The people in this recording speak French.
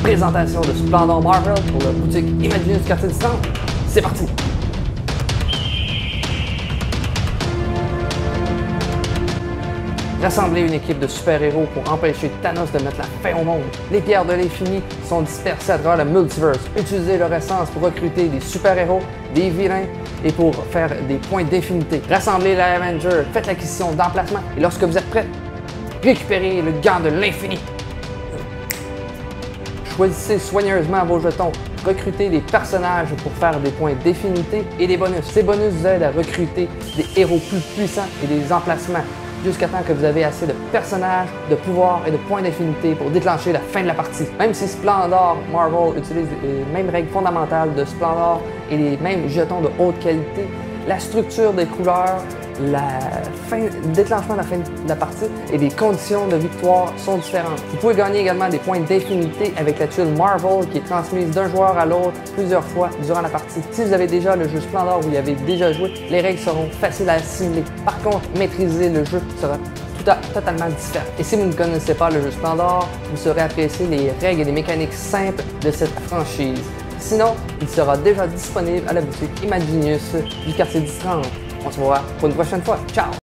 présentation de Splendor Marvel pour la boutique Imaginus quartier du Centre. C'est parti! Rassembler une équipe de super-héros pour empêcher Thanos de mettre la fin au monde. Les pierres de l'infini sont dispersées à travers le multiverse. Utilisez leur essence pour recruter des super-héros, des vilains et pour faire des points d'infinité. Rassemblez les Avengers, faites l'acquisition d'emplacements et lorsque vous êtes prêts, récupérez le gant de l'infini. Choisissez soigneusement vos jetons. Recrutez des personnages pour faire des points d'infinité et des bonus. Ces bonus vous aident à recruter des héros plus puissants et des emplacements jusqu'à temps que vous avez assez de personnages, de pouvoirs et de points d'infinité pour déclencher la fin de la partie. Même si Splendor Marvel utilise les mêmes règles fondamentales de Splendor et les mêmes jetons de haute qualité, la structure des couleurs, le déclenchement de la fin de la partie et les conditions de victoire sont différentes. Vous pouvez gagner également des points d'infinité avec la tuile Marvel qui est transmise d'un joueur à l'autre plusieurs fois durant la partie. Si vous avez déjà le jeu Splendor, vous y avez déjà joué, les règles seront faciles à assimiler. Par contre, maîtriser le jeu sera totalement différent. Et si vous ne connaissez pas le jeu Splendor, vous saurez apprécier les règles et les mécaniques simples de cette franchise. Sinon, il sera déjà disponible à la boutique Imaginus du quartier du 30. On se revoit pour une prochaine fois. Ciao!